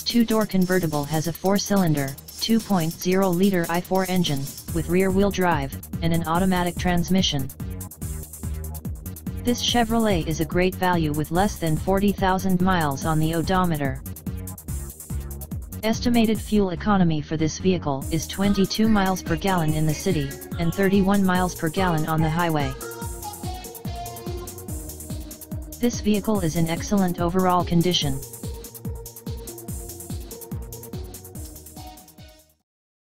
two-door convertible has a 4-cylinder, 2.0-liter i4 engine, with rear-wheel drive, and an automatic transmission. This Chevrolet is a great value with less than 40,000 miles on the odometer. Estimated fuel economy for this vehicle is 22 miles per gallon in the city, and 31 miles per gallon on the highway. This vehicle is in excellent overall condition.